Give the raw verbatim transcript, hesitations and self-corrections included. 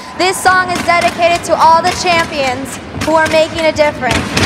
This song is dedicated to all the champions who are making a difference.